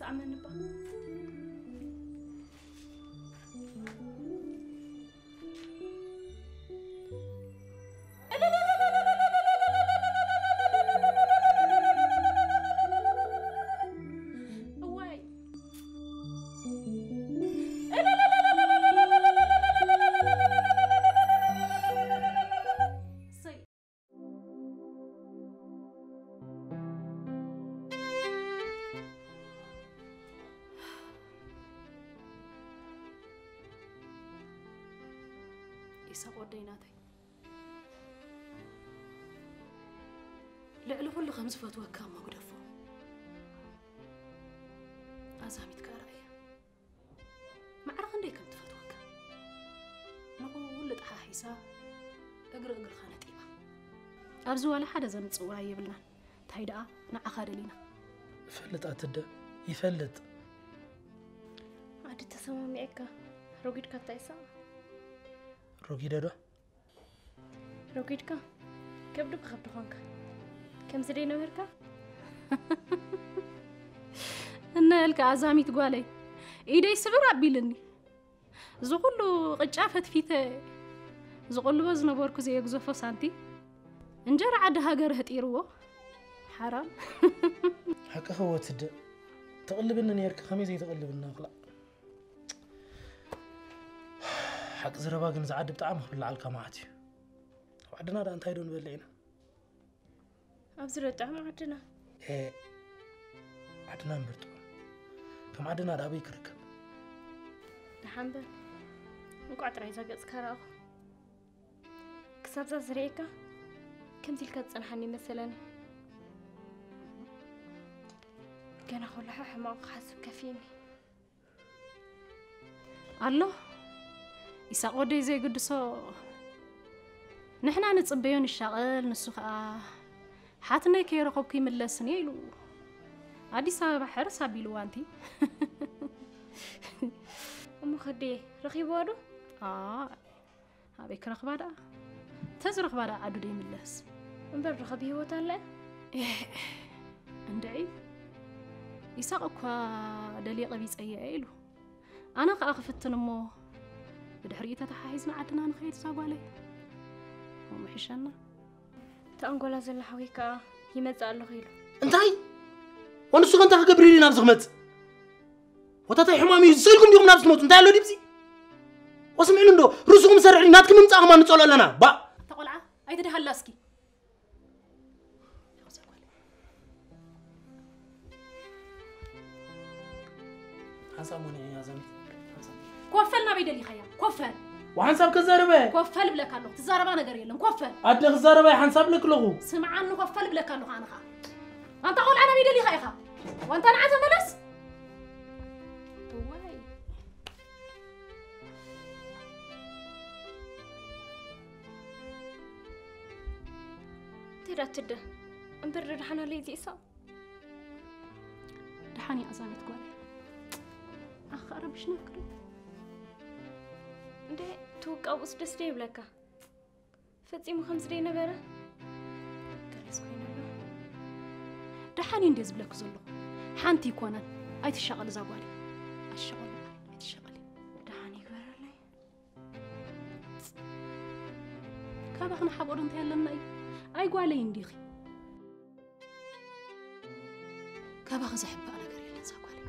تعمل نبا سقوديناتي لعلو كل خمس فتوى كام مقدفو أزاميت كارأية ما عرف عندي كم تفتوى كام نقول لك حيسا أقرأ خانة إيبا أبزو على حدا زمن صورة يبلنا تهيدا نعخار لينا فلت أتدا يفلت عاد تسمع معك روجيت كتايسا روكيدا دو روكيتكا كيف بدك خبط خانك كم زرينا ويركا أنا لك عزامي تقولي إيدي سبر عبيلني زغلو قجافت فيته زغلو وزن بوركو زي يقزفو سانتي انجر عاد هاجر هتيرو حرام حكا هو تد تقلبنا نيرك خميس تقلبنا خلا حق زربا كن زعد بطعم خبل على الكماتي وعدنا دا انت يدون بلينا ابزر طعم عدنا ايه عدنا مرتو كم عدنا دا ابي كرك دحنبه نقعد رايزا قص كراخ كساب زريكا كم تلك تصنحني مثلا كان اخو حماق حسب كفيني الله يساقودي زي قدسو نحنا نتصبيون الشغل نسوخا حاتنا كيرقب كي ملسني يلو عادي سبب حرس هبيلو انتي أمو خدي رخيب وادو هابيك رخبادا تزرخ بادا عدو دي ملس انبر رخبي هو تالا اندعي يساقكوا دليق بيس اي ايلو انا خاخفت نمو بدحريتها تحايزنا عدنا نخيد صابالي ومحشنا تأنقل زل حويكا يمزع له غيره انتي ونسوق انت خبريني نابس خمت وتاتي حمامي سيلكم ديكم نابس موت انتي لو ديبسي واسمعي لندو رسوكم سرعي ناتكم نمصا ما نصول لنا با تقولعه اي تدي هلاسكي حساموني يا زلمه كوفلنا بيدلي خيا كوفل وحنساب كزاربه كوفل بلك الله تزاربا نغير يلن كوفل ادخ زاربه حنساب لك لغو سمع انه كوفل بلك الله انا خا انت قول انا بيدلي خيا خا وانت نعز ملس واي تدا امبر رحنا لي زيسا رحاني ازامي تقولي اخ ارب شنو كرو انت توقع وسط دي بلكا فتصيمو 5 دي نبره كلس كوينا دحاني ندز بلك زلو حانتي كونن اي تشغل زغالي الشغل اي تشغل دحاني غير لي كابخنا حبور انت يلنا اي غالي نديخي كابخ زحب انا غير يلن زغالي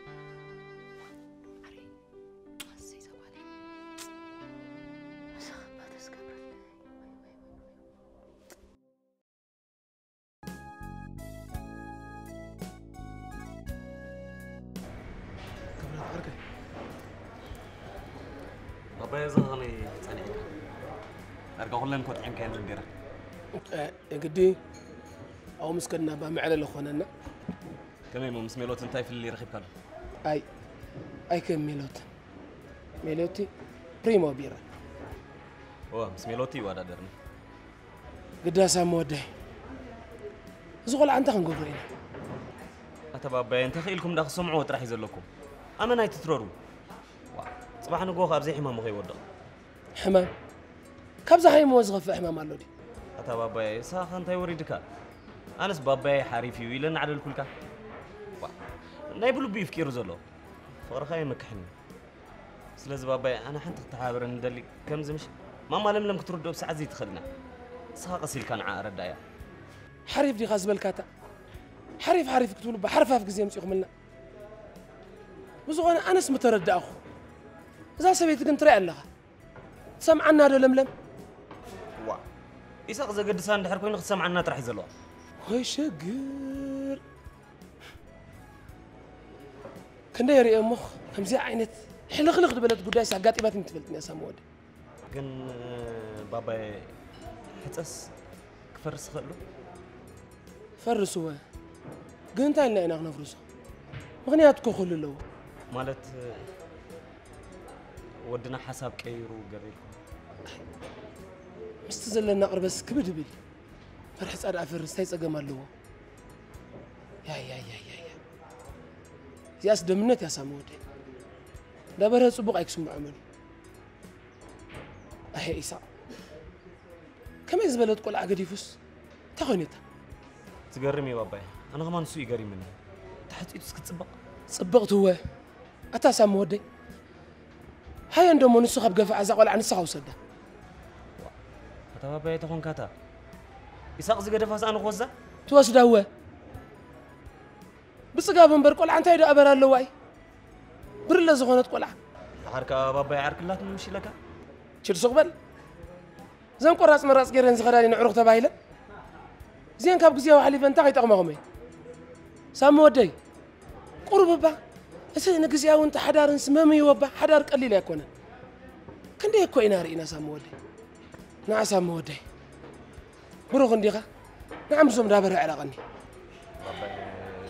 بابا زغني صنيعك ارجع كلن كنت عم كان زنديره قدي او مسكنا بمعلى لخوننا كمان مس ميلوت انتي في اللي رخيب كان اي كم ميلوتي بريمو بيرا مس ميلوتي وادا درني قداسا مودي زغل انت خنقولين اتا بابا انت خيلكم داخ سمعوا تراح يزلكم اما ناي تترورو صباح نقول خابزي حمام غي ودق حمام كابزا هاي موزغف حمام الله دي اتا بابا ساخ انت يوريدك انس بابا حريفي ويلن على الكلكا نايبلو بيف كيرو زلو فرخاي مكحني سلاز بابا انا حنت تحابر ندلي كم زمش ماما لم كتردو بساعه زي تخلنا ساق غسيل كان عار دايا حريف دي غازبل كاتا حريف كتقولوا بحرف في زي مسيخ منا وزغنا انا اسم ترد اخو اذا سبيت كنت رأي الله سمعنا هذا لملم وا يساق زي قد سان دحر كوين سمعنا ترحي زلوا وي شقر كنا يري امخ همزي عينت حلخلخ دبلت قداي ساقات إبات متفلتني أسامود كن بابا حتس كفرس خلو فرسوا قنت لنا أنا نفرسه مغنياتكو خلو له مالت ودنا حساب كيرو قريلكم مستزلنا قرب بس كبد بل فرح صار أفرس تاي صقم له يا زياس دمنت يا سامود دابا صبوق يكسم عمل اهي عيسى كم يزبلت قلع قديفوس تخونيتا تقرمي بابا انا كمان سوي قري مني تحت ايدك كتصبق صبقت هو اتا سامودي هاي عندهم نسخ بقفا عزق ولا عن السخا وسده اتا بابا تكون كاتا يساق زي قدفاس انا خوزا توسده هو بصقابن برقول عن تايد ابر الله واي برله زغونت قلع حركه بابا يعرك الله تمشي لك شر سقبل زين قراص مراس غيرن زغداني نعرق تبايله زين كاب غزيا وحلي فنتا يطقمهم سامودي قرب با اسي نغزيا وانت حدارن سممي وبا حدار قليل يكون كندي يكو ينارينا سامودي نا سامودي بروخ نديخه نعم زوم دابر علاقني بابا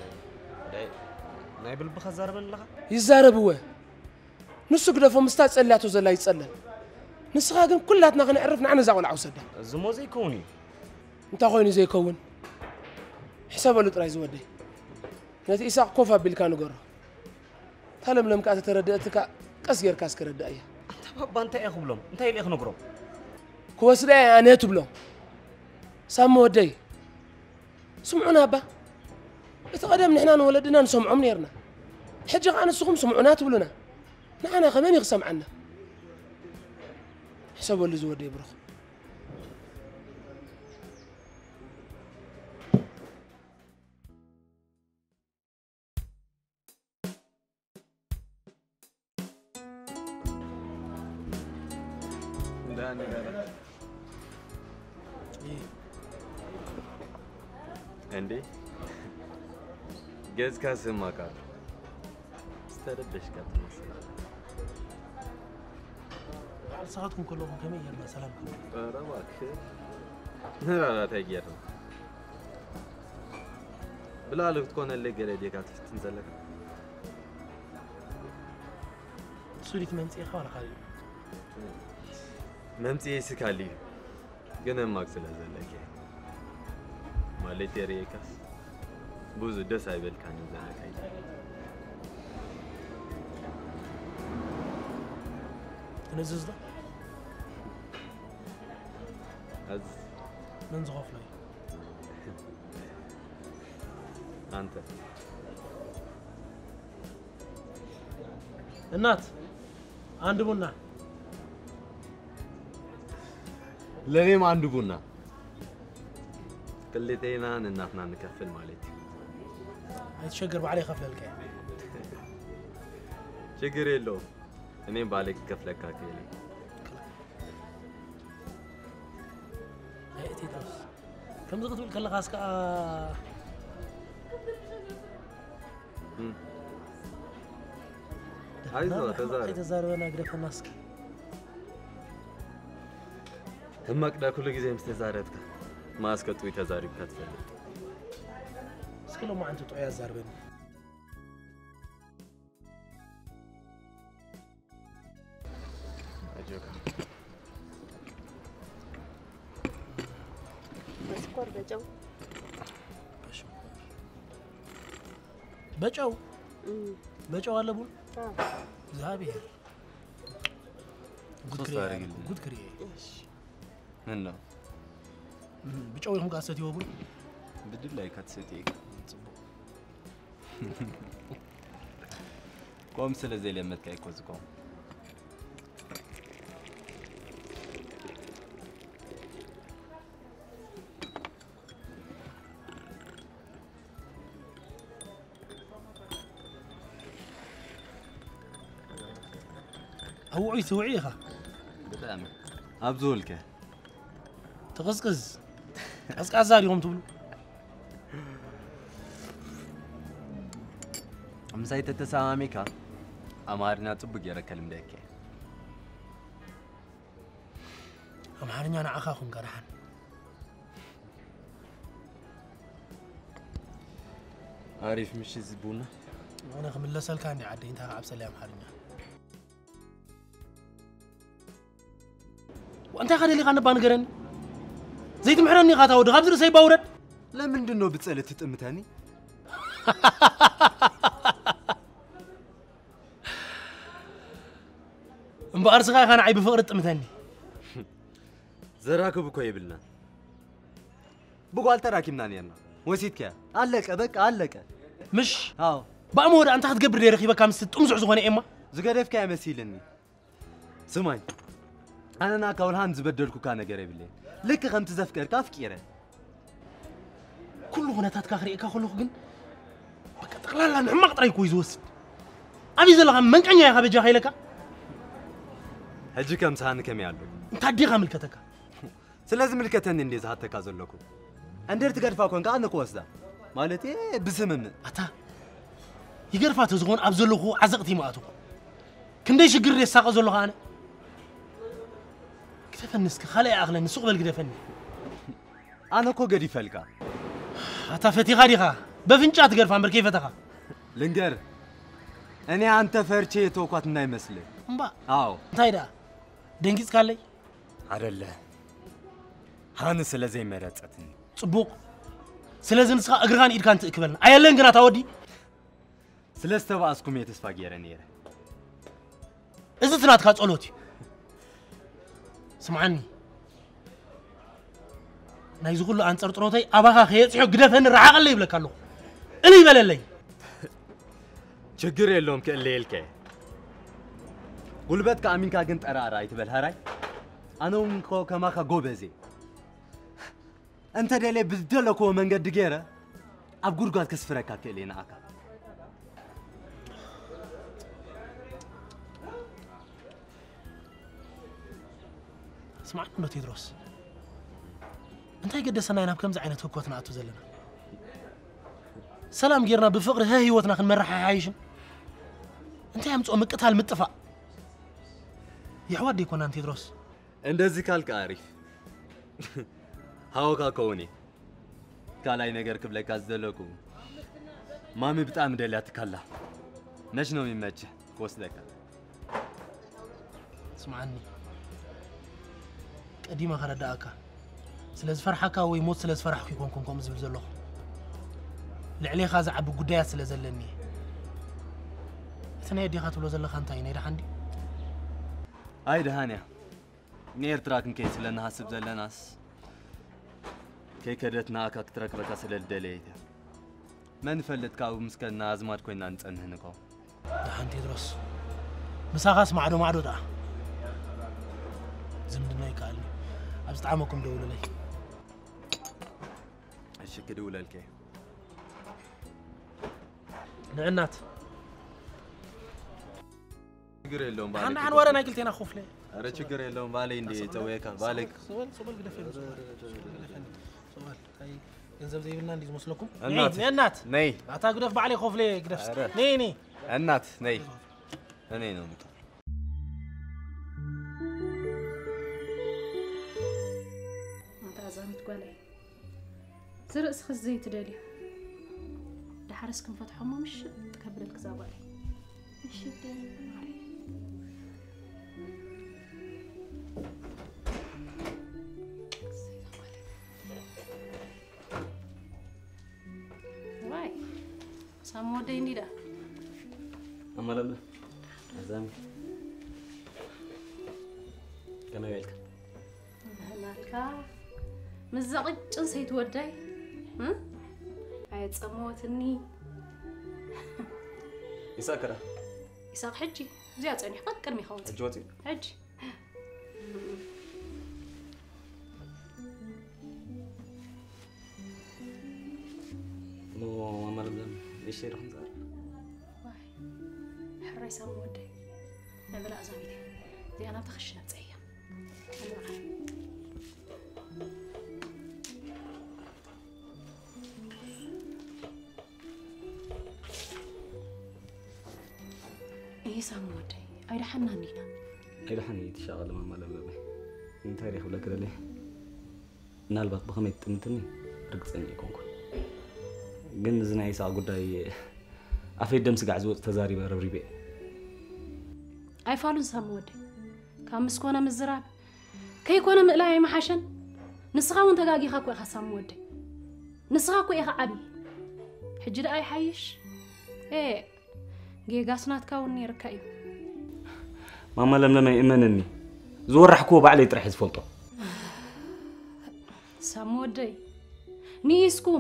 نايبل بخزاربن لها يزاربوا نسو قدفو مستاذ صلاتو زلا يصلل نسخا كن كلاتنا كنعرف نعنا زاول عوسده زمو زي كوني انت خويني زي كون حساب له طراي زودي نتي اساق كوفا بالكانو غرو تلملم كاته تردئتك قصير كاس كردايا انت بابا انت اخ بلوم انت يلي اخ نغرو كوسدا انا تبلو سامودي سمعونا با اتقدم نحنا ولدنا نسمعهم نيرنا حجي انا سخم سمعونا تبلونا نحنا كمان يخصم عنا حساب اللي زودي برخ داني دارا عندي جاز كاس ما كان استردش كاتمس صحتكم كلكم كمية يا سلامكم رواك لا تغير بلا لو تكون اللي قريدي كانت تنزلك سوريت منتي خاله خالي منتي سكالي قنا ماكس لازلك مالتي ريكاس بوزو دس ايبل كان زلك تنزز ده از من زغف لي انت النات عند بنا لني ما عنده بنا كلتينا اننا نكفل مالتي هيتشقر بعلي خف للك شكر له اني بالك كفلك كاكيلي هيتي درس كم زغت تقول كلا خاسك عايزه تزار تزار انا اقدر الناس همك دا كل جزء مستزارتك ما اسكتوي تزاري بكتفل سكلو ما انت طويا زاربني مسكور بجو بجو بجو ولا بول زابير قد كريه منو بجو يهم قاستي وبول بدل لايك هتسيتي قوم سلازي لمت كاي كوزكم اوعي سوعيها بتام ابزولك تقزقز قزقز اليوم تبلو امسايت تساميكا امارنا طبق يركلم ديك امحرني انا اخاكم قرحان عارف مش زبونه انا خمل لسلك عندي عدي انت عب سلام حرني وانت خلي لي غنبا نغرني زيت محرني غاتا ود غبزر سي باورد لا مندنو بتصله تطمتاني امبارس غا كان عيب فقر طمتني زراكب كو يبلنا بقول تراكمنا نينا وسيتك علق بك علق مش ها بأمور أنت هتقبر لي رخيبة كام ست أمزع زغوني إما زقرف كاي مسيلني سمعي أنا ناكاول هان زبدلكو كان قريب لي لك خمت زفكر كافكيره كله هنا تاتكاخري إكا خلوه جن بك تقلال لأن عمق طريقو يزوس أبي زلغا من كان يا خبي جاهي لك هجي كم سهان كم يعلو أنت هديغا ملكتك سلازم ملكتن اندي زهاتك أزلكو أندر تقرفا كون كأنك وسدا مالتي بسمم أتا يقرفات زغون أبزلوخو عزقتي ماتو كندي شقر لي الساق زلوخا أنا كتفن نسك خالي أغلى نسوق بالقدفني أنا كو قدي فلكا أتا فتي غاريخا بفنجات قرفان بركيفتها لنجر أنا أنت فرشي توقات ناي مسلي مبا أو تايدا دنجيز كالي عدله هان سلازي مراتتني صبوق سلازي نسخة أقرغان إيد كانت إكبرنا أيالين قنا تاودي سلسته باسكم يتسفا غيرني إذا تنات كات قلوتي سمعني نايز كله أنصر طروتي أباها خيط يحق دفن الرعاق اللي يبلك له اللي يبللي ችግር የለውም ከሌልከ ጉልበት ከአሚን ካገን ጠራራ ይትበል ሃራይ አነውም ከማካ ጎበዜ انت دلي بزدلكو መንገድ ገረ አብ ጉርጓት ከስፍረካ ከሌና አካ اسمعني انه تدرس انت يقدسنا يناب كم زعينه هكوتنا اتو زلنا سلام غيرنا بفقر ها هيوتنا خنمرح عايشن انت يا مصو مقتال مطفا يحودي يكون انت تدرس እንደዚህ ካልክ አሪፍ ሃውካ ኮኒ ካላይ ነገር ክብለ ካዝደለኩ ማሚ በጣም ደላት ካላ ነሽ ነው የሚመች ኮስለካ اسمعني قديمه خرداكا سلاز فرحكا وي موت سلاز فرحك يكون كوم زبل زلو لعلي خازع بغدايات سلازلني ثاني يدي خاتلو زلخ انت اين يدا حندي اي دهانيا نير تراكن كيس لنا حسب زلناس كي كدتنا اكاك تركبك سلالدليت من فلت كاو مسكنا ازمات كوينا نصنهنكو دهان تدرس مساغاس معدو دا زمدنا يقال ابز طعمكم دولو لي اش كدوللك نعنات ችግር የለውም ባለ አና ወራና ቅልቴና خوفله አረ ችግር የለውም ባለ እንዴ ተወይካ ባለክ ሶበል ግደፈን ሶበል አይ ገንዘብ ዘይብልና እንዲዝ መስለኩም እናት ነይ አታ ግደፍ ባለ خوفله ግደፍ ነይ እናት ነይ እኔ ነው ምጣ انت ازامت قالي زرس خزيت دالي دحرسكم فتحهم مش تكبرك زابالي مش واي سامو ديني دا أمال زامي كما يلك هناكا مزقጭን ሴት ወዳይ አይጸሞትኒ يسكر يساق حجي زياد صنيح فكر مي خوتي جوتي حجي مو ماما لم ايش يروح نزار واي حراي سام ودي نعمل ازامي دي انا بتخشنا تسيا ايه سام ودي اي رحنا نينا اي رحني تشغل ماما لم من تاريخ ولا كده ليه نالبات بخميت تمتني رقصني يكونكم ግን ዝናይ ሳ ጉዳይ አፈይ ደም ስጋዕ ዝወጽ ተዛሪበ ረብሪቤ ኣይፋሉን ሳምወድ ካምስ ኮነ ምዝራብ ከይኮነ ምእላይ ማሐሸን ንስኻውን ተጋጊኻ ኮ ኢኻ ሳምወድ ንስኻ ኮ ኢኻ ዓቢ ሕጂ ደኣይ ሓይሽ ጌጋስናትካውን ይርከዩ ማማ ለምለም ይእመነኒ ዝወራሕኩ ባዕለይ ጥራሕ ዝፈልጦ ሳምወድ ኒስኩም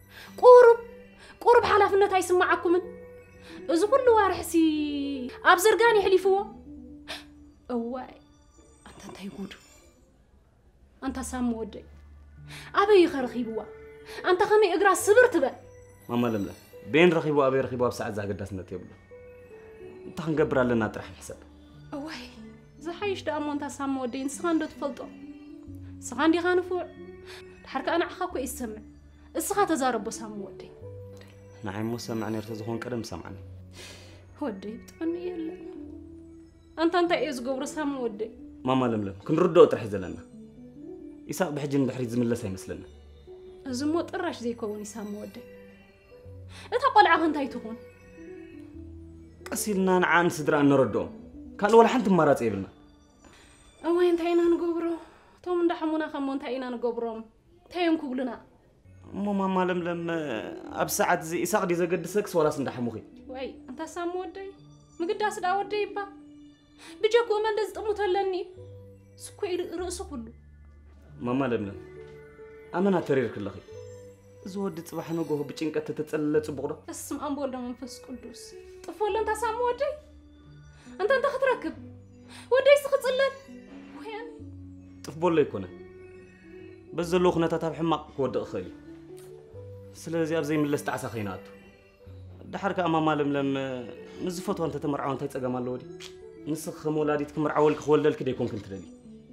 قرب حلفنا تاي سمعكم إذا كل وارحسي أبزرقاني حليفو أواي أنت تيقود أنت سامو ودي أبي خرخيبوا أنت خمي إقرأ صبرت بقى ماما لملا بين رخيبوا أبي رخيبوا بساعة زاق الدسنا تيبلو أنت خنقبر لنا طرح حساب أواي زحيش دامو أنت سامو ودي نسخان دو تفلطو سخان دي خانفوع الحركة أنا أخاكو يسمع السخا تزاربو سامو ودي نعم مو سمعني ارتزخون قدم سمعني ودي بتغني يلا انت ايز قبر سام ودي ماما لملم كن ردو طرح زلنا يساق بحجن بحري زملس يمسلنا زمو طراش زي كون يسام ودي اتا قلعه انت تكون قسيلنا نعان سدرا نردو قال ولا حنت مراص يبلنا وين تاينا نقبرو توم ندحمونا خمون تاينا نقبروم تايم كبلنا ماما لملم اب ساعه زي اساق دي زقدسكس ولا سندحموخي واي انت سام ودي مقداس دا ودي با بجاكو ما ندز طموتلني سكوير راسو كله ماما لملم امنا تريرك لخي زود صباح نغو بچنقت تتصلل صبغره اسم امبول منفس قدوس طفول انت سام ودي انت خطركب ودي سخصلن وين طفبول يكون بزلو خنتا تاب حماق كودق خلي سلازي ابزي ملس تعسا خيناتو دحرك اماما لملم مزفتو انت تمرعو انت يصقمالو ودي نسخ مولاديت كمرعول كخوللك ديكون كنت لدي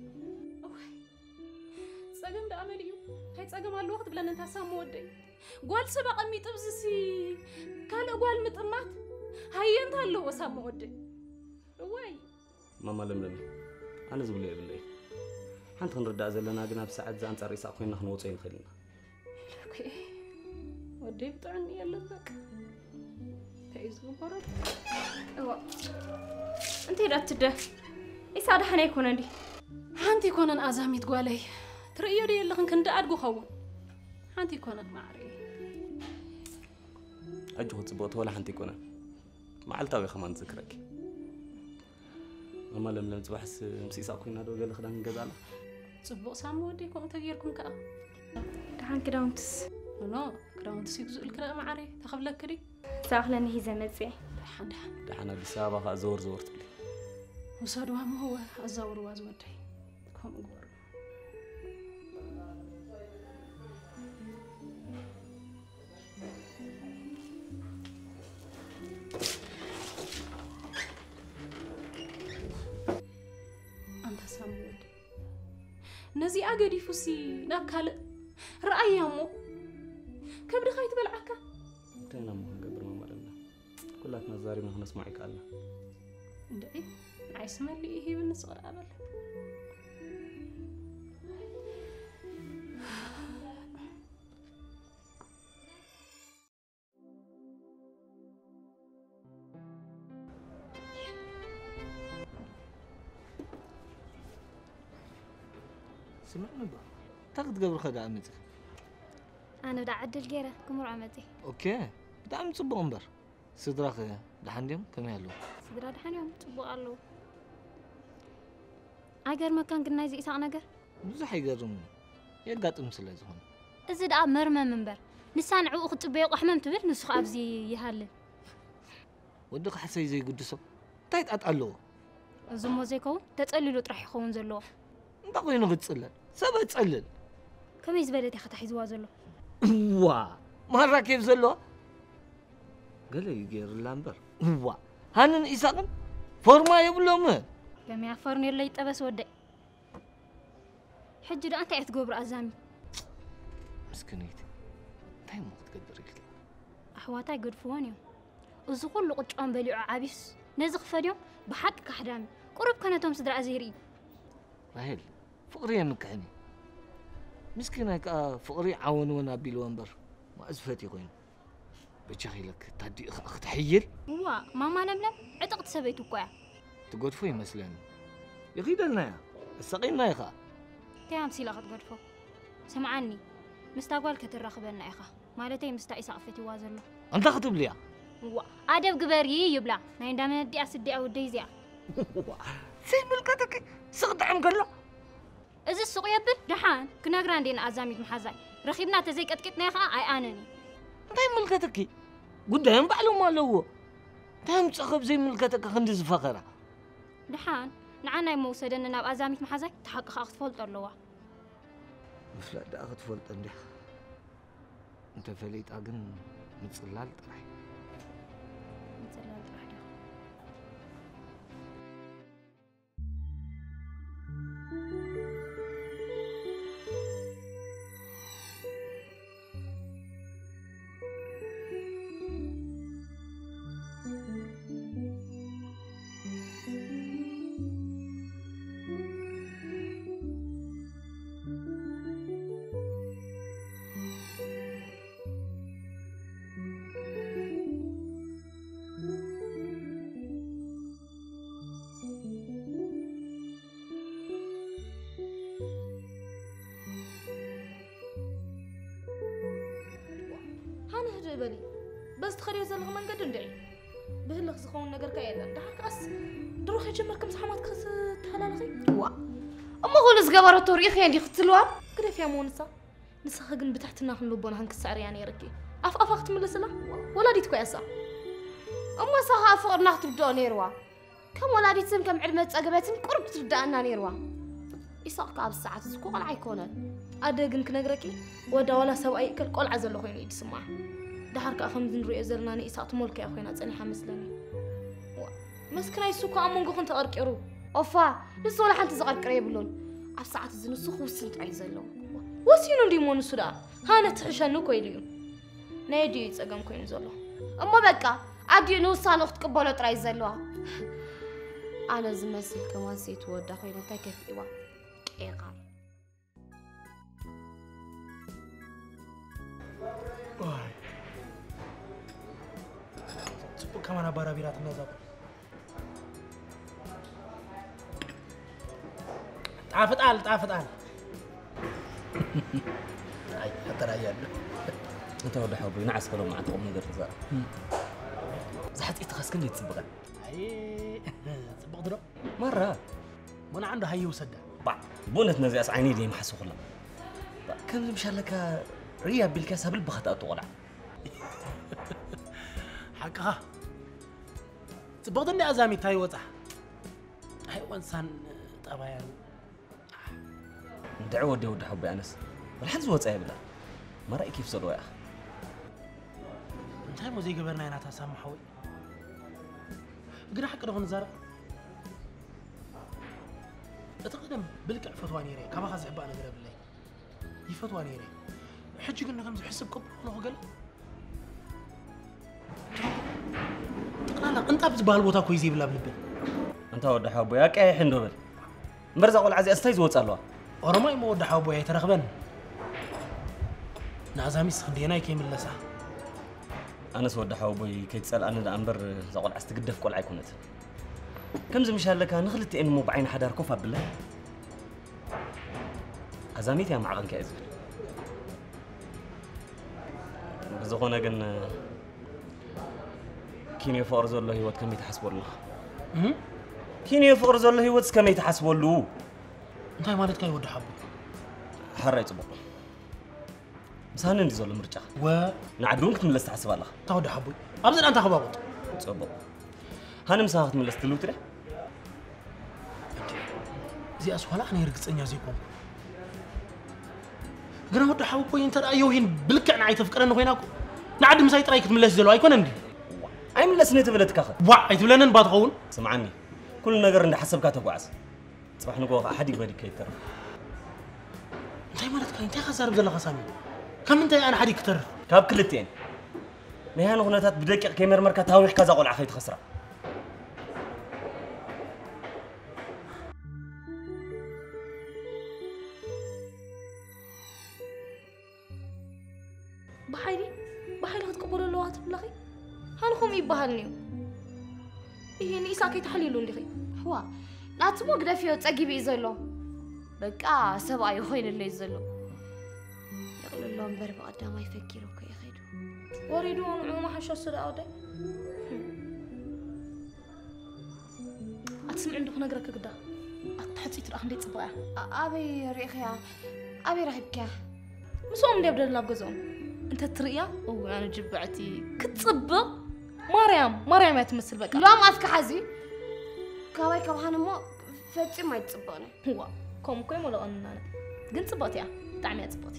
صقم دا عمليو هاي صقمالو وقت بلان انت سام ودي قول سبق امي طبزسي كان قول مطمات هاي انت لو سام ودي واي ماما لملم انا زبلي بالله حنت نردا زلنا غنا بساعه زان صريسا خوينا خنوصي نخلينا اوكي ودي بطعني يلا بك تايزو برد انت لا تده يساعد حنا يكون عندي حنتي كونن ازامي تقولي تريو دي يلا كنت ادغو خو حنتي كونن معري اجو صبوت ولا حنتي كونن معلتاوي خمان ذكرك ماما لملم صباحس مسيسا خوينا دو قال خدان غزاله صبو سامو ودي كون تغيركم كا دحان كراونتس نو كراونتس يجزء الكلام معري تخبلك كري ساخلني هي زمزي دحنا بسابة زور زورت بلي وصادوا هم هو الزور وازودي كم غور انت سامود نزي اغدي فسي ناكل رايامو كبر خايت بلعكا تينا مو نقبر ما مالنا كلاتنا زاري ما نسمعك الله اندي عايسمع لي هي بالنسبه قبل سمعنا بقى تاخد قبل خد عمتك انا بدي اعدل غيره كمر عمتي اوكي بدعم تصبغ انبر صدراخ دحنديم كم يالو صدرا دحنيوم صبغ الله اگر مكان كنا زي اسا نجر بزح يقرم يقاطم سلاز هون እዚ ደኣ መርመ መንበር ንሳን ዕኡ ክትፅበዮ ቀሕመም ትብል ንሱ ኸ ኣብዚ ይሃልል ወድቕ ሓሰይ ዘይግድሶ تايت أتقلو زمو زيكو تتقللو طرح يخون زلو انت قوينو غتسلل سبا تسلل كم يزبلت يا ختا حيزوا زلو وا مرة كيف زلو قال يغير اللامبر وا هانن إساقن فورما يبلو من كم يعفرني اللي يطبس ودي حجي دا انت يتقبر أزامي مسكنيتي تاي مو تقدر لك أحواتاي قد فوانيو وزو كله قطعان بليعو عابيس نزق فديو بحق كحدامي قرب كانتهم صدر أزيري راهل فقري مكاني مسكين هيك فقري عاون وانا بالوانبر ما أزفتي غين بتشخي لك تدي أخت حيل وا ماما لملم عتقت سبيتو كوع تقول فيه مثلا يغيد لنا يا السقينا يا خا كام سيلا قد سمعني مستقبل كترخبنا يا خا مالتي مستا إسقفتي وازلو أنت خطب لي وا أدب قبري يبلا ناين دامنا دي أسدي أو ديزيا سي ملكتك سقط عم قال إذا السوق يبل دحان كنا غراندين أزامي محزاي رخيبنا تزيك أتكتنا يا خا أي أنني انتي ملكتك قدام بعلو ما لو تام تخب زي ملكتك خندز فقرة دحان نعنا يموسدنا ناب أزامي محزاي تحقق أخذ فولت اللوا مفلا دا أخذ فولت عندي انت فليت أجن متصلال طرح بلي بس تخري زلغ من قد ندعي بهلخ زخون نجر كايدا دحك أس دروخ يجمر كم صحمات كس تهلالخي وا أما هو لسجبر التوريخ يعني ختلوا كده في عمونسا نسخ جن بتحتنا خنلوبنا هنك السعر يعني يركي أفقت من السلا ولا ديت كويسة أما صح أفقر ناخد بدو نيروا كم ولا ديت سم كم علمت أجابتين قرب تبدأنا نيروا يساق قاب الساعة تسكو قل عيكونن أدقن كنجركي ودا ولا سوى أي كل قل عزل خويني يتسمع دحرك أخم ذن رؤية زرناني إساءة مولك يا أخوينا تسأني حمس لني مسكنا يسوكو أمونغو خنت أركيرو أوفا لسه ولا حنت زغر قريبلون عف ساعة الزن السخ وسنت عيزلون وسينو ديمون السودا هانا تحشانو كويليون نايدي يتسقم كوين زلو أما بكا عدي نوصان أخت قبولة ترايزلوها أنا زمسل كمان سيت ودا خوينا تكف إيوا إيقار كمان أبارا بيرات النظام تعافت آل أي حتى رأيان أنت ودا حبي نعس كلام مع تقوم نقدر تزار زحت إتخاس كني تسبقه أي تسبق درا مرة وانا عنده هاي وسدة بعد بونت نزيس عيني دي محسو خلا كم مشارلك ريا بالكاس بالبخت أطولع حقها تبغضني أزامي تاي وضع هاي وانسان طبعا دعوة دي ودا حبي أنس والحز وضع يبلا ما رأيك كيف صدوا يا أخ انتهي مو زي قبرنا هنا تسامحوي قرا حق رغن زارة أتقدم بلك فتواني ري كما خاز عبانا قرا بالله يفتواني ري حجي قلنا كم حسب قبل ولا قال لا انت بزبال بوتا كويزي بلا بلبل انت ودا حبي يا كاي حندوبل مرزق والعزي استيز وصلوا ورماي مو ودا حبي يترخبن نازامي سخدينا يكيم لسا أنا سود حبي كيتسأل أنا الأمبر زقول أستقدف كل عيكونت كم زمشان لك نخلت إن مو بعين حدا ركوفها بالله أزاميتي يا معلن كأزر بزخونا قلنا كيني فورز الله يوت كم يتحسب الله كيني فورز الله يوت كم يتحسب الله انت مالك كاي ودا حبي حريت بقى مسان ندي زول مرجع و نعدونك تملس تحسب الله تاود حبي ابزن انت خباقط صبو هانم ساعات ملست له ترى زي أسوأ أنا يرقصني زيكم قرنا ود حاول بوين ترى أيوهين بلكعنا عيت فكرنا هناكو نعد مسايت رايك تملس زلوا أيكون عندي أي ملسني تبلت كاخ وا أيتبلنا نباتخون سمعني كل نجار عند حسب كاتب وعس صباح نقول أحد يبغى يكتر انتي مالك انتي خسر بزلا خسامي كم انتي أنا حد يكتر كاب كلتين نهان غناتات بدقيق كاميرا مركا تاويح كذا قول عخيت خسرة بحيلي هتقبلوا له هتبلغي هانكم يبهلنيو إيه نيسا كي تحليلو اللي خي هو لا تموق دفيو تأجيبي زلو بقى سبعة يخين اللي زلو يقول اللهم بربع قدام ما يفكروا كي يخيدوا وريدون عمو حشا صدا أودي أتسمع عندك نقرأك كده أتحسي ترى عندي صباح أبي ريخيا أبي رهيبك مسوم دي بدل لابجزون أنت تريا أو أنا جبعتي كتصبغ مريم تمثل بقى لا ما أفك حزي كواي كوهانا مو فتي ما يتصبغني هو كم ولا أنا قلت صبغتي تعمي صبغتي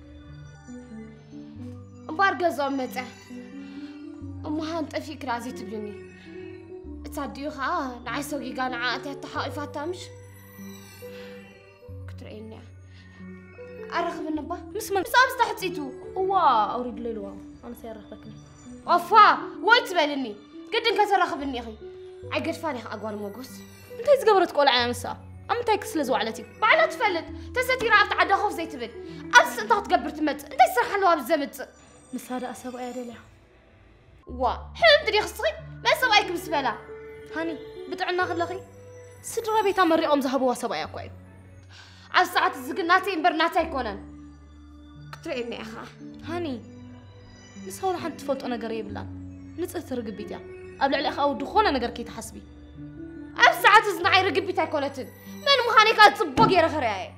بارجزون متى أمها أنت أفيك رازي تبلني تصدقوا نعيسو جيجان عاتي التحائفات تمش كتريني أرخب النبا بس تحتيتو هو أريد ليلوا أنا سيرخبكني أفا وايت بالني قد إنك ترخبني أخي عقد فاني أقوال موجوس أنت إيش قبرت تقول عن مسا أم تاكس لزوالتي بعد تفلت تستي رأت عدا خوف زي تبل أبس أنت تقبر تمت أنت يصير حلوها بالزمت مس هذا أسوأ يا دليا وا حلم دري خصري ما سوايك بسبلا هاني بتعنا خلقي سدرا بيتا مريقهم ذهبوا سوايا كوي على ساعة الزقناتي إمبرناتي يكونن كتريني أخا هاني مس هون حنت تفوت أنا قريب لان نتأثر قبيتها قبل على أخا ودخون أنا قركي تحسبي أب ساعة زنعي رقبيتها كونتن من مخاني كانت تبقى يا رخرياي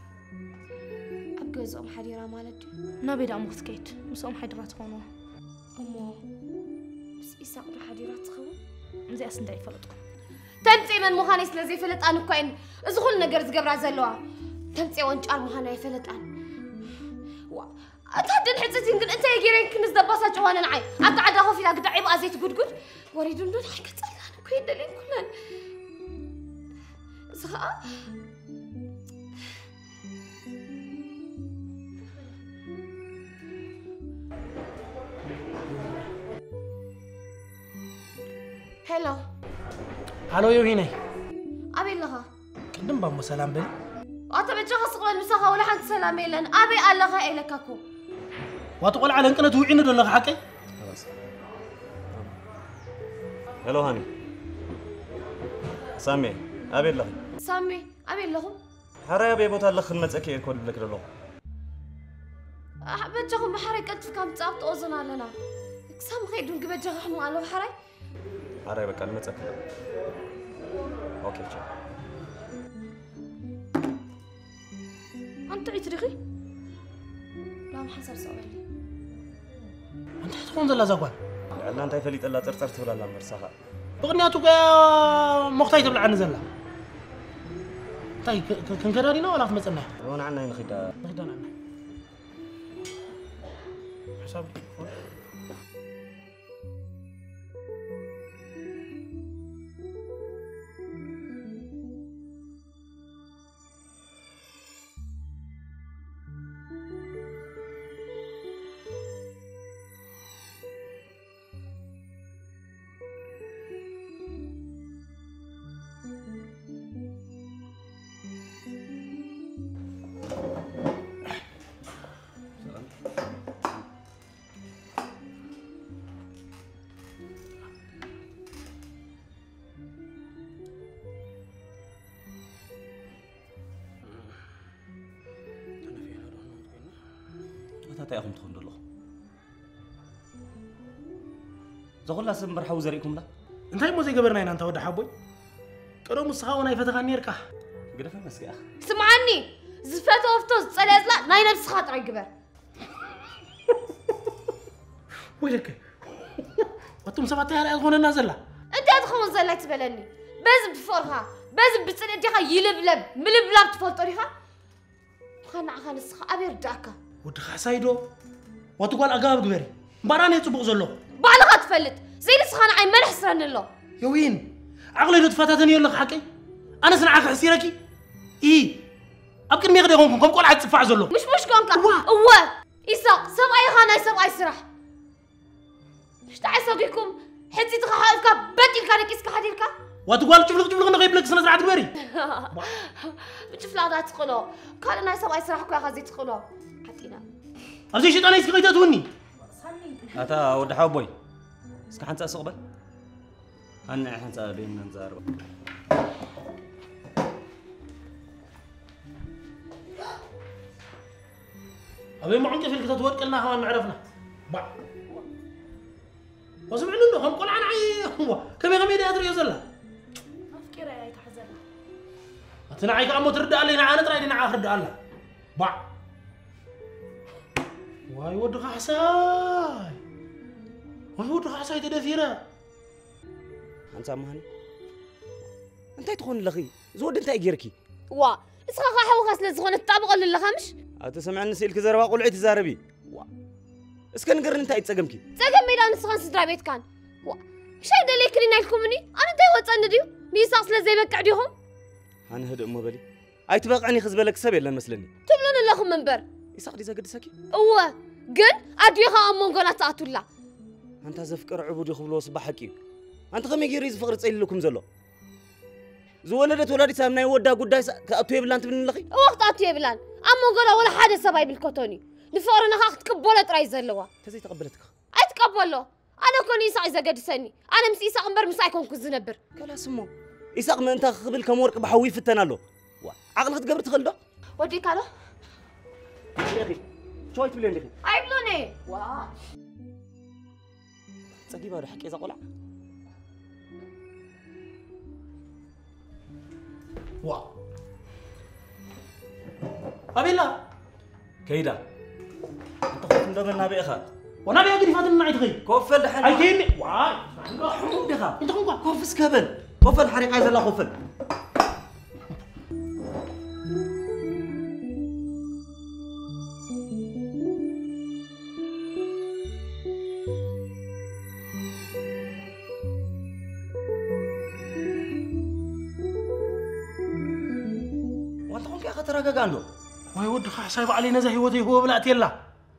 أبقى زوم حريرة مالتي نبي دا مخسكيت مس أم حدرات خونوا أمو بس إساق دا حريرات خون زي أسن داي فلتكم تمتي من مخاني سلزي فلت أنا كوين إزغل نقرز قبرا زلوها تمتي وانجار مخاني فلت أنا أتهدن حسيتين قل أنت يجيرين كنز دباسة جوانا نعي أقعد أخو في أقدع عيب أزيت قد وريدون دون حكا تسألان كوين دلين كلان زغاء هلو هلو يوهيني أبي لها قدم بامو سلام بل أتبع جهة صغيرة المساخة ولا حد سلامي لن أبي ألغى إلك أكو واتقول على انك توعينا دول حقي خلاص هلو هاني سامي أبي الله سامي أبي لهم حرا أبي بوتا لخن متأكي يكون لك له أحب جهة بحري قد في كام تعبت أوزنا لنا سام خيدون قبل جهة حمو قالوا بحري حرا بك أنا متأكد أوكي شو أنت عيتريخي لا محسر سؤالي انت تكون زلا زقوان لأن أنت فليت إلا ترترت ولا لا مرساها بغنياتك مختاي تبلع عن زلا طيب كن كرارينا ولا في مصنع وانا عنا نخدا نخدنا حسابي متى أخم تخون دلو زغل لازم برحو زريكم لا انتي مو زي قبرنا انت ود حبوي قدوم الصخاونه يفتغاني يركح قدفه مسكي اخ سمعني زفات وفتوز صلازلا ناي نفس خاطر يقبر ويلك وتم سبعتي على الغون النازله انت ادخل كمون زلاي تبلني بز بفرها بز بتصل ديها يلبلب ملبلب تفول طريقه خانا خالص ابير داكا ودخ سايدو وتقول اقاب غبري مباراني يصبغ زلو بالغ تفلت زي لسخان عين ملح سرن له يوين عقلي تفاتتني يلك حقي انا سنعك حسيركي اي ابكن ميغدي كم قول عاد تصفع زلو مش كونك هو إساق سبعي خانا سبعي سرح مش تعي صديقكم حتى تخالفك بدل كان كيس كحديرك وتقول تفلق نغيب لك سنه زرعت بري بتفلق ذات تخلو قال انا سبعي سرح كو خازي تخلو حتينا ابزي شيطان يسكيتا توني اتا ود حبوي اسك حنت اسقبل انا حنت بين نزار أبي ما عندك في الكتاب ودقلنا هون عرفنا با وسمعنا له هم قول عن عي هو كم يغمي دي أدري يزلا أفكر يا يتحزن أتنا عيك أمو ترد علينا أنا ترى لنا آخر دالله با واي ودك حساي واي ودك حساي تدفيره أنت مهني أنت تكون لغي زود أنت أجيركي وا اسخا حو خاص لزغون الطابق ولا خمش أتسمعني سيلك زروا قلعت زاربي اسكن قرن انت يتصقمكي تصقم ميدان سخان سدرا بيت كان شاي دليك لينا لكمني انا داي وصن ديو ميساس لزي بقع ديهم انا هدئ مبلي اي تبقعني خزبلك سب يلا مسلني تبلون لكم منبر يساق دي زقد سكي هو قل اديها امون قنا تعطولا انت زفكر عبود يخبلو صباح حكي انت خمي غير يزفقر تصيل لكم زلو زولدت ولادي سامناي ودا غداي كاتو يبلان تبن لخي وقت اتو يبلان امون قنا ولا حدا سباي بالكوتوني نفورنا خاخ تقبله تراي زلوا تزي تقبلتك اي تقبله انا كوني يساق زقدسني انا مس يساق منبر مسايكم كزنبر كلا سمو يساق من انت خبل كم ورق بحوي فتنالو عقلك تقبر تخلدو ودي كالو يا اخي شوي تبلين دخي اي بلوني وا صقيبه ولا حكي اذا قلع وا أبيلا كيدا انت خفت ندبنا بيخا وانا بيجري فاتن نعيد غي كوفل دحن اي كيني واي حمود دخا انت كون كوفس كبل كوفل حريق عايز لا كوفل وانت كون كي اخذ عنده واي ود حساب علينا زي هوتي هو بلعت يلا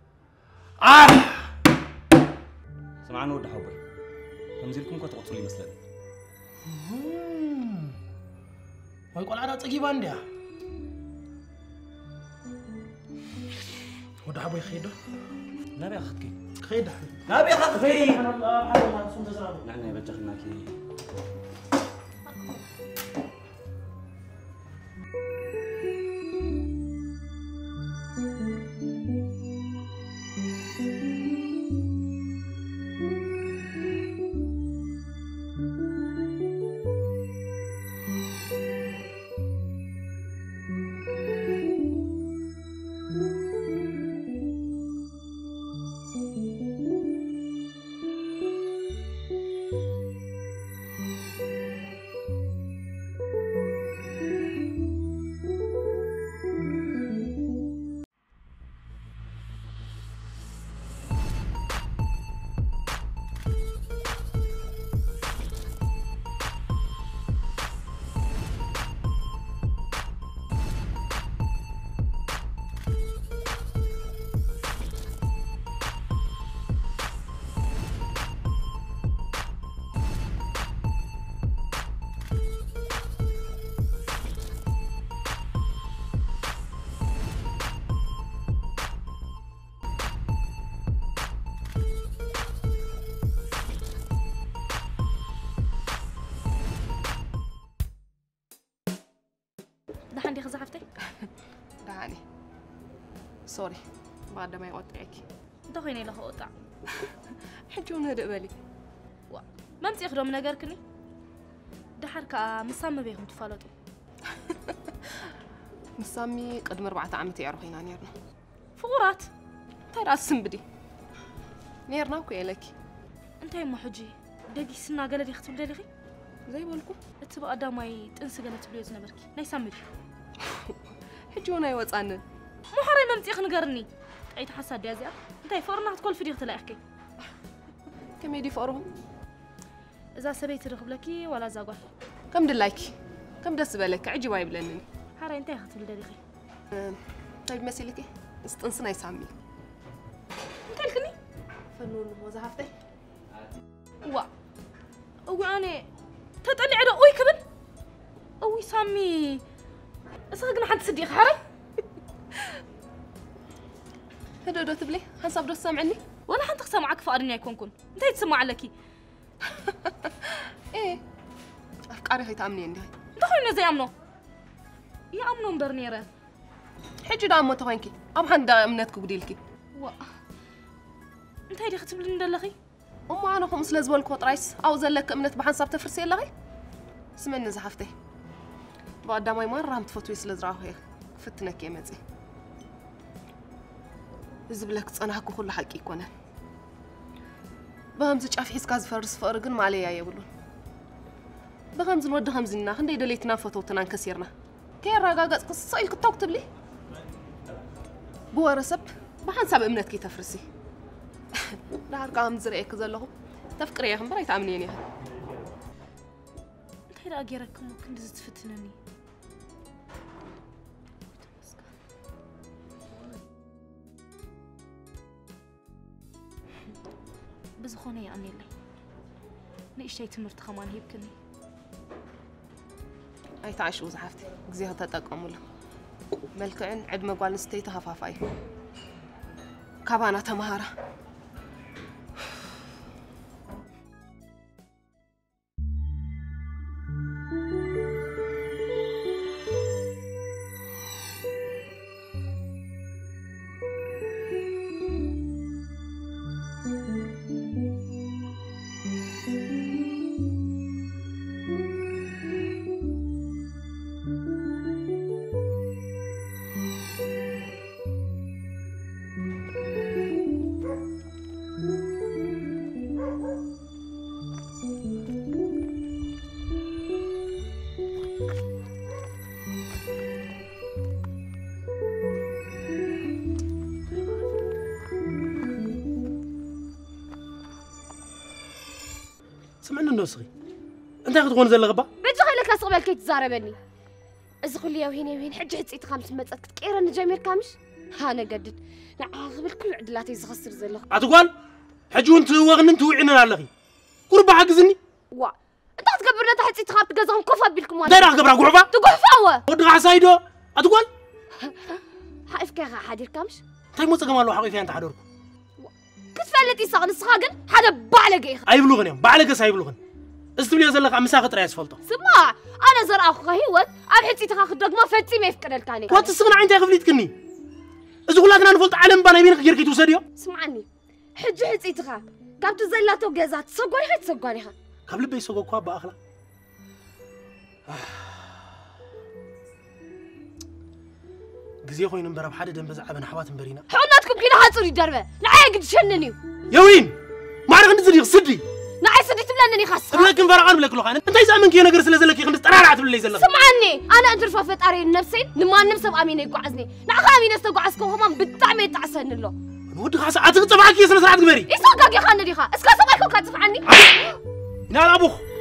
سمعنا ود حبي تمزيلكم كتقتلوا لي مثلا واي قول انا صقيبه انديا ود حبي خيده نبي اخذك خيده نبي اخذك انا الله حاجه ما سنت زرابو نحن يبجخناكي دحين دي خزعفتي دعاني سوري بعد ما يقطعك دخيني له قطع حجون هدأ بالي ما متي اخدم نجار كني دحركا مسام بيهم تفالطوا مسامي قدم 4 عامات يعرفينا نيرنا فقرات تاي راسم بدي نيرنا وكيلك انت يا حجي دقي سنا قال لي اختم لي زي بقولكم اتبقى داماي تنسى قالت بليز نبركي ناي سامر حجونا يوصانا مو حري ممتيخ نقرني اي تحسد يا زياد انت فرنا تقول في ديغ تلاحكي كم يدي فقرهم اذا سبيت رغب لكي ولا زاقول كم دلايكي كم دس بالك عجي واي بلنني حري انت اخذت بالدريخي طيب مسيلكي استنسنا يسامي انت الكني فنون وزعفتي انا تطلع على اوي كبن اوي سامي اسرقنا حد صديق حري هدو تبلي حنصاب دو سامعني ولا حنت سامعك فقرني يكون انت يتسمع لكي ايه افكاري هي تامني عندي انت خوينا زي امنو يا امنو مبرنيره حجي دام تخوينكي ام حند امنتك بديلكي انت هيدي ختبلي ندلخي انا خمس لازولك وطرايس او زلك امنت بحنصاب تفرسي لغي سمعني زحفتي بقدامي مره متفتوي سلازراو هيك فتنك يا مزي زبلك صنعك كل حق يكون بهمز ጫፍ ሒዝካ ዝፈርስ ፍቅሪ ግን ማለያ የብሉን بغمز الود خمزنا خندي دليتنا فتوتنا انكسرنا كيراغاغص قصيل كتكتب لي بورسب بحسب امنتك تفرسي دارقام زريك زلهم تفكري يا خمبر يتامنيني انت لا غيرك ممكن تفتنني بزخوني يعني لي نيشتي تمرت خمان هيبكني اي تعيش وزحفتي غزيها تطقموله ملكعن عد مغوال نستي تهفافاي كابانا تمهاره سمعنا النصغي انت تكون زل غبا بجي خليك اسقبل كي تزاربني از خليا وهين حج حصيت خمس مصات كتقيرن جمير كامش هانا قدد نعاقبل كل عدلاتي زخسر زلخ اتقول حجو انت وغن توعينا لغي قربا حجزني وا انت تقبرنا تحت حصيت خابت غزهم كفا بيلكم وانا داير قبرا قعبا تقحفاوه ودغ عسايدو اتقول حايفك حادير كامش تاي مو صقمالو حقيفي انت حضركم كتفلتي صاغ نسخاغن حدا بعلقه ايبلوغن يوم بعلقه سايبلوغن استبلي زلق عم مساخ طري اسفلطو سمع انا زر اخو هيوت اب حتي تاخذ دغما فتي ما يفكرلكاني وات سغنا عينتي خفليتكني از كلاتنا نفلط علم بانا بينك غيركي توسديو سمعني حج حتي تخا كابت زلاتو غزات سغوري حت سغوريها قبل بي سغو كوا باخلا غزي خوين نبر بحد دم بزعب نحوات مبرينا حوناتكم كده حاصري دربه نعاي قد شننيو يوين ما عرف ندزدي سدي نعاي سدي تبلنني خاص لكن فرعان بلك لو انت يزامن كي نغير سلازلك يخندس طرارعت بلي زلك سمعني انا انت رفافت اري نفسي نما نمسب امين يقعزني نعخا امين استقعسكم هما بطعم يتعسن له ود خاص اتقطبعك يا سنه سرعت غبري يسوقك يا خان ديخا اسكا سمعكم كاتفعني نال ابوخ